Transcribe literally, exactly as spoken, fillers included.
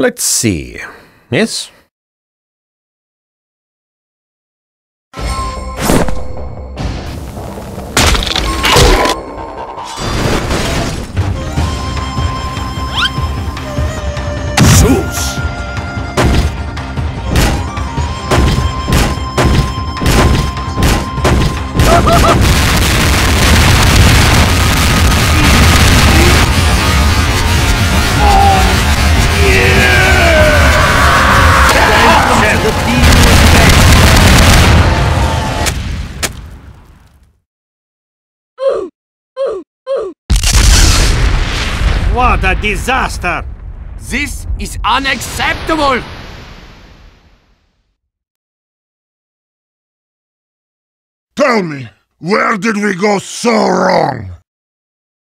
Let's see. Yes? Zeus! What a disaster! This is unacceptable! Tell me, where did we go so wrong?